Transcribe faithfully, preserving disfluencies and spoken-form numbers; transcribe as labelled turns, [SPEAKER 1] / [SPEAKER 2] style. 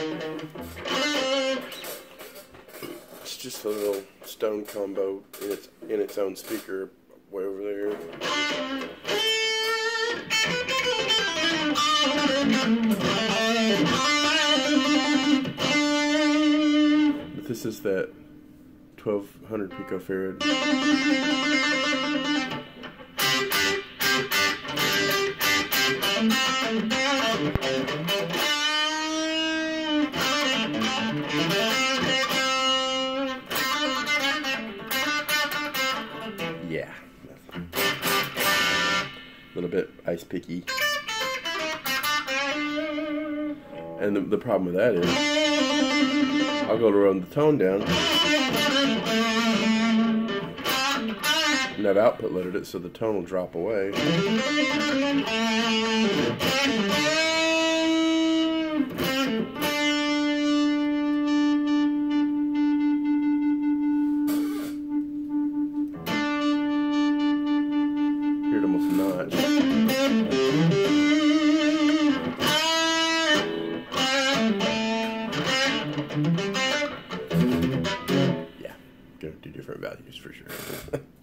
[SPEAKER 1] It's just a little stone combo in its in its own speaker way over there. But this is that twelve hundred picofarad. Yeah, a little bit ice picky. And the, the problem with that is, I'll go to run the tone down, and I've output loaded it so the tone will drop away. Hear it almost notch. Yeah, gonna do different values for sure.